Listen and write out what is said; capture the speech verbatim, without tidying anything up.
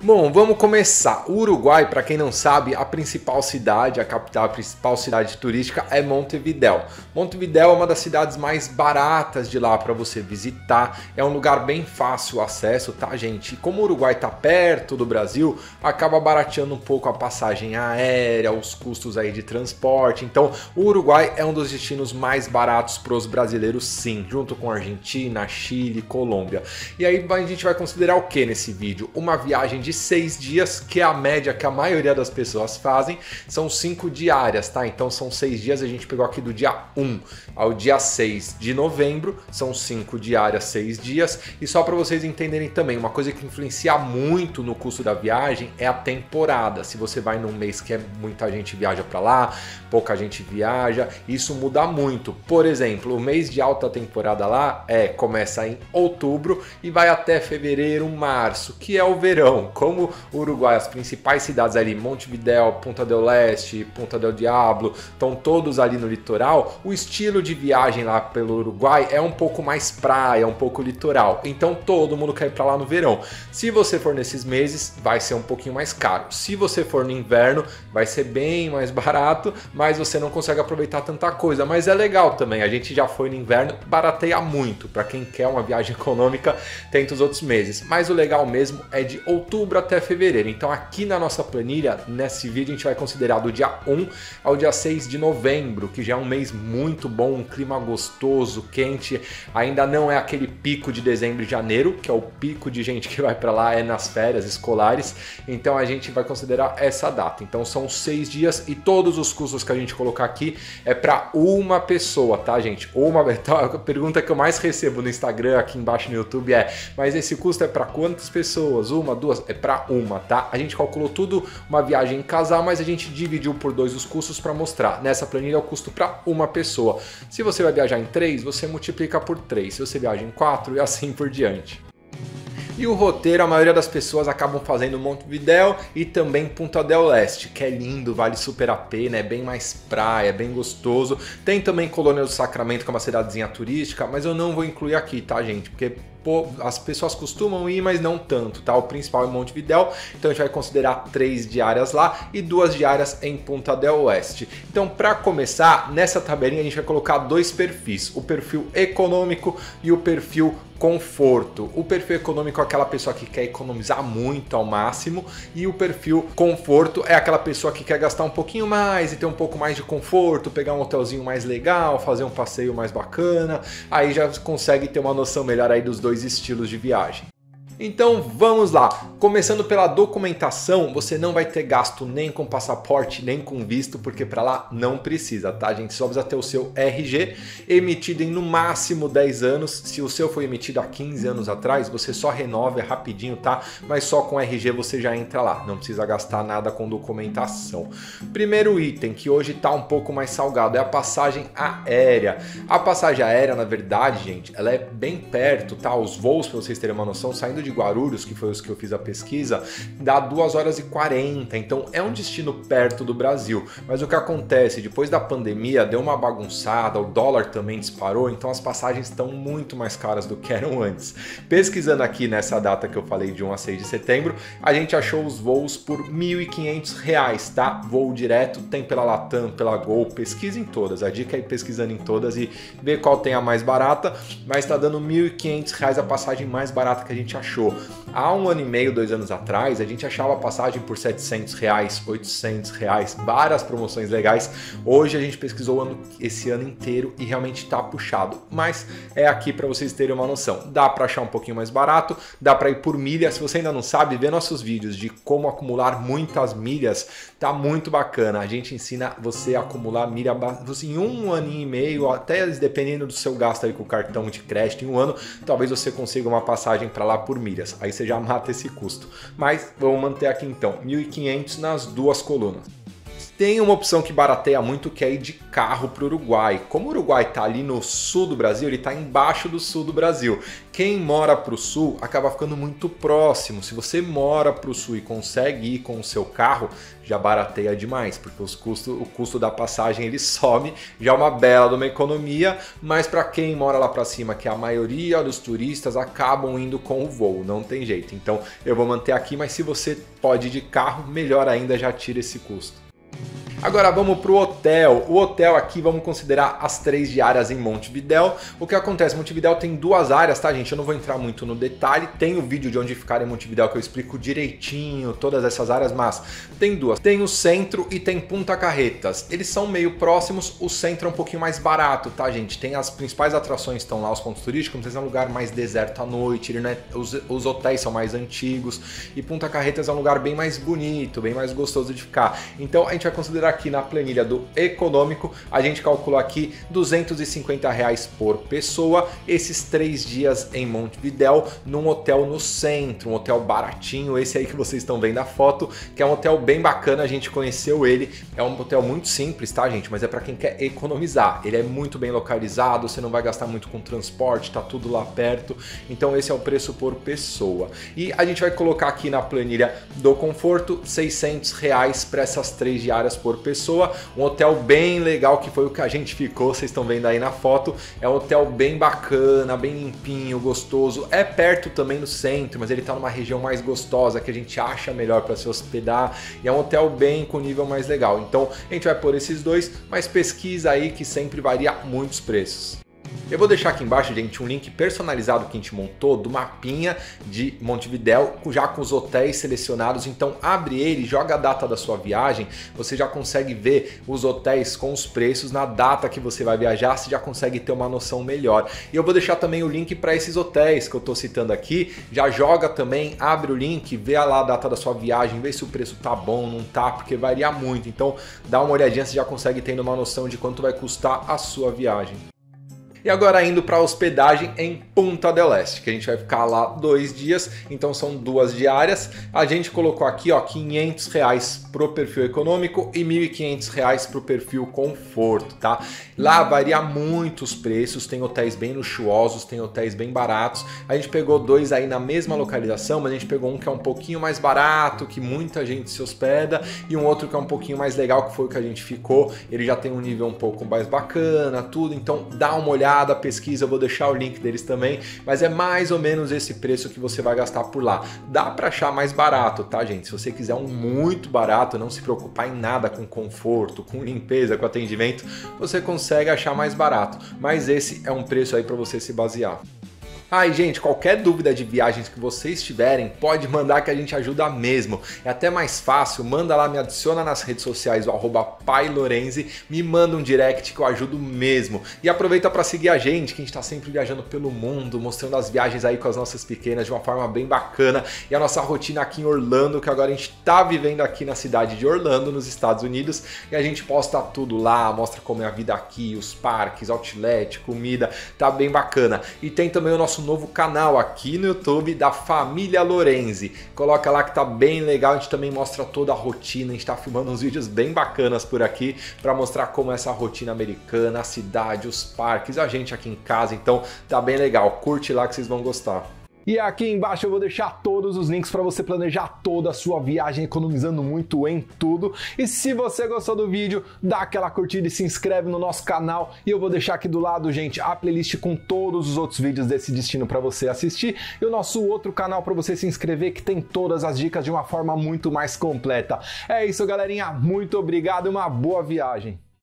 Bom, vamos começar. O Uruguai, para quem não sabe, a principal cidade, a capital, a principal cidade turística é Montevidéu. Montevidéu é uma das cidades mais baratas de lá para você visitar. É um lugar bem fácil acesso, tá, gente? E como o Uruguai está perto do Brasil, acaba barateando um pouco a passagem aérea, os custos aí de transporte. Então, o Uruguai é um dos destinos mais baratos para os brasileiros, sim, junto com Argentina, Chile, Colômbia. E aí a gente vai considerar o que nesse vídeo? Uma viagem de seis dias, que é a média que a maioria das pessoas fazem, são cinco diárias, tá? Então são seis dias, a gente pegou aqui do dia um ao dia seis de novembro, são cinco diárias, seis dias. E só para vocês entenderem também, uma coisa que influencia muito no custo da viagem é a temporada. Se você vai num mês que é muita gente viaja para lá, pouca gente viaja, isso muda muito. Por exemplo, o mês de alta temporada lá é começa em outubro e vai até fevereiro, março, que é o verão. Como o Uruguai, as principais cidades ali, Montevidéu, Punta del Este, Punta del Diablo, estão todos ali no litoral, o estilo de viagem lá pelo Uruguai é um pouco mais praia, um pouco litoral. Então todo mundo quer ir para lá no verão. Se você for nesses meses, vai ser um pouquinho mais caro. Se você for no inverno, vai ser bem mais barato, mas você não consegue aproveitar tanta coisa. Mas é legal também, a gente já foi no inverno, barateia muito. Para quem quer uma viagem econômica, tenta os outros meses. Mas o legal mesmo é de outubro até fevereiro. Então aqui na nossa planilha, nesse vídeo, a gente vai considerar do dia um ao dia seis de novembro, que já é um mês muito bom, um clima gostoso, quente. Ainda não é aquele pico de dezembro e janeiro, que é o pico de gente que vai para lá, é nas férias escolares. Então a gente vai considerar essa data. Então são seis dias e todos os custos que a gente colocar aqui é para uma pessoa, tá, gente? Uma, então, a pergunta que eu mais recebo no Instagram, aqui embaixo no YouTube é: mas esse custo é para quantas pessoas? Uma, duas? É para uma, tá? A gente calculou tudo, uma viagem em casal, mas a gente dividiu por dois os custos para mostrar. Nessa planilha é o custo para uma pessoa. Se você vai viajar em três, você multiplica por três. Se você viaja em quatro, e assim por diante. E o roteiro, a maioria das pessoas acabam fazendo Montevidéu e também Punta del Este, que é lindo, vale super a pena, é bem mais praia, é bem gostoso. Tem também Colônia do Sacramento, que é uma cidadezinha turística, mas eu não vou incluir aqui, tá, gente? Porque pô, as pessoas costumam ir, mas não tanto, tá? O principal é Montevidéu, então a gente vai considerar três diárias lá e duas diárias em Punta del Este. Então, para começar, nessa tabelinha a gente vai colocar dois perfis, o perfil econômico e o perfil conforto. O perfil econômico é aquela pessoa que quer economizar muito ao máximo, e o perfil conforto é aquela pessoa que quer gastar um pouquinho mais e ter um pouco mais de conforto, pegar um hotelzinho mais legal, fazer um passeio mais bacana, aí já consegue ter uma noção melhor aí dos dois estilos de viagem. Então vamos lá, começando pela documentação, você não vai ter gasto nem com passaporte, nem com visto, porque para lá não precisa, tá, gente? Só precisa ter o seu R G emitido em no máximo dez anos. Se o seu foi emitido há quinze anos atrás, você só renova, é rapidinho, tá? Mas só com R G você já entra lá, não precisa gastar nada com documentação. Primeiro item, que hoje tá um pouco mais salgado, é a passagem aérea. A passagem aérea, na verdade, gente, ela é bem perto, tá? Os voos, para vocês terem uma noção, saindo de Guarulhos, que foi os que eu fiz a pesquisa, dá duas horas e quarenta, então é um destino perto do Brasil. Mas o que acontece, depois da pandemia deu uma bagunçada, o dólar também disparou, então as passagens estão muito mais caras do que eram antes. Pesquisando aqui nessa data que eu falei, de um a seis de setembro, a gente achou os voos por mil e quinhentos reais, tá? Voo direto, tem pela Latam, pela Gol, pesquisa em todas, a dica é ir pesquisando em todas e ver qual tem a mais barata, mas tá dando mil e quinhentos reais a passagem mais barata que a gente achou. Há um ano e meio, dois anos atrás, a gente achava a passagem por setecentos reais, oitocentos reais, várias promoções legais. Hoje a gente pesquisou ano, esse ano inteiro e realmente está puxado, mas é aqui para vocês terem uma noção. Dá para achar um pouquinho mais barato, dá para ir por milha. Se você ainda não sabe, vê nossos vídeos de como acumular muitas milhas, tá muito bacana. A gente ensina você a acumular milha você, em um ano e meio, até dependendo do seu gasto aí com o cartão de crédito, em um ano, talvez você consiga uma passagem para lá por milhas. Aí você já mata esse custo. Mas vamos manter aqui então, mil e quinhentos nas duas colunas. Tem uma opção que barateia muito, que é ir de carro para o Uruguai. Como o Uruguai está ali no sul do Brasil, ele está embaixo do sul do Brasil. Quem mora para o sul acaba ficando muito próximo. Se você mora para o sul e consegue ir com o seu carro, já barateia demais, porque os custos, o custo da passagem ele some, já é uma bela de uma economia, mas para quem mora lá para cima, que a maioria dos turistas acabam indo com o voo, não tem jeito. Então eu vou manter aqui, mas se você pode ir de carro, melhor ainda, já tira esse custo. Agora vamos para o hotel. O hotel aqui vamos considerar as três diárias em Montevidéu. O que acontece? Montevidéu tem duas áreas, tá, gente? Eu não vou entrar muito no detalhe. Tem o vídeo de onde ficar em Montevidéu que eu explico direitinho todas essas áreas, mas tem duas. Tem o centro e tem Punta Carretas. Eles são meio próximos. O centro é um pouquinho mais barato, tá, gente? Tem as principais atrações, estão lá, os pontos turísticos, mas é um lugar mais deserto à noite. Ele não é... os, os hotéis são mais antigos. E Punta Carretas é um lugar bem mais bonito, bem mais gostoso de ficar. Então a gente vai considerar aqui na planilha do econômico, a gente calculou aqui duzentos e cinquenta reais por pessoa, esses três dias em Montevidéu, num hotel no centro, um hotel baratinho, esse aí que vocês estão vendo a foto, que é um hotel bem bacana, a gente conheceu ele, é um hotel muito simples, tá, gente? Mas é para quem quer economizar, ele é muito bem localizado, você não vai gastar muito com transporte, tá tudo lá perto, então esse é o preço por pessoa. E a gente vai colocar aqui na planilha do conforto, seiscentos reais para essas três diárias por pessoa, um hotel bem legal que foi o que a gente ficou, vocês estão vendo aí na foto, é um hotel bem bacana, bem limpinho, gostoso, é perto também do centro, mas ele está numa região mais gostosa, que a gente acha melhor para se hospedar, e é um hotel bem com nível mais legal, então a gente vai pôr esses dois, mas pesquisa aí que sempre varia muitos preços. Eu vou deixar aqui embaixo, gente, um link personalizado que a gente montou do mapinha de Montevidéu, já com os hotéis selecionados. Então abre ele, joga a data da sua viagem, você já consegue ver os hotéis com os preços na data que você vai viajar, você já consegue ter uma noção melhor. E eu vou deixar também o link para esses hotéis que eu estou citando aqui, já joga também, abre o link, vê lá a data da sua viagem, vê se o preço tá bom, não tá, porque varia muito. Então dá uma olhadinha, você já consegue ter uma noção de quanto vai custar a sua viagem. E agora indo para a hospedagem em Punta del Este, que a gente vai ficar lá dois dias, então são duas diárias. A gente colocou aqui, ó, quinhentos reais pro perfil econômico e mil e quinhentos reais pro perfil conforto, tá? Lá varia muito os preços, tem hotéis bem luxuosos, tem hotéis bem baratos. A gente pegou dois aí na mesma localização, mas a gente pegou um que é um pouquinho mais barato, que muita gente se hospeda, e um outro que é um pouquinho mais legal, que foi o que a gente ficou. Ele já tem um nível um pouco mais bacana, tudo, então dá uma olhada, da pesquisa, eu vou deixar o link deles também, mas é mais ou menos esse preço que você vai gastar por lá. Dá para achar mais barato, tá, gente? Se você quiser um muito barato, não se preocupar em nada com conforto, com limpeza, com atendimento, você consegue achar mais barato, mas esse é um preço aí para você se basear. Ah, e gente, qualquer dúvida de viagens que vocês tiverem, pode mandar que a gente ajuda mesmo. É até mais fácil, manda lá, me adiciona nas redes sociais, o arroba Pai Lorenzi, me manda um direct que eu ajudo mesmo. E aproveita para seguir a gente, que a gente está sempre viajando pelo mundo, mostrando as viagens aí com as nossas pequenas de uma forma bem bacana. E a nossa rotina aqui em Orlando, que agora a gente está vivendo aqui na cidade de Orlando, nos Estados Unidos. E a gente posta tudo lá, mostra como é a vida aqui, os parques, outlet, comida, tá bem bacana. E tem também o nosso novo canal aqui no YouTube da Família Lorenzi. Coloca lá que tá bem legal, a gente também mostra toda a rotina, a gente tá filmando uns vídeos bem bacanas por aqui para mostrar como é essa rotina americana, a cidade, os parques, a gente aqui em casa, então tá bem legal. Curte lá que vocês vão gostar. E aqui embaixo eu vou deixar todos os links para você planejar toda a sua viagem, economizando muito em tudo. E se você gostou do vídeo, dá aquela curtida e se inscreve no nosso canal. E eu vou deixar aqui do lado, gente, a playlist com todos os outros vídeos desse destino para você assistir. E o nosso outro canal para você se inscrever, que tem todas as dicas de uma forma muito mais completa. É isso, galerinha. Muito obrigado e uma boa viagem.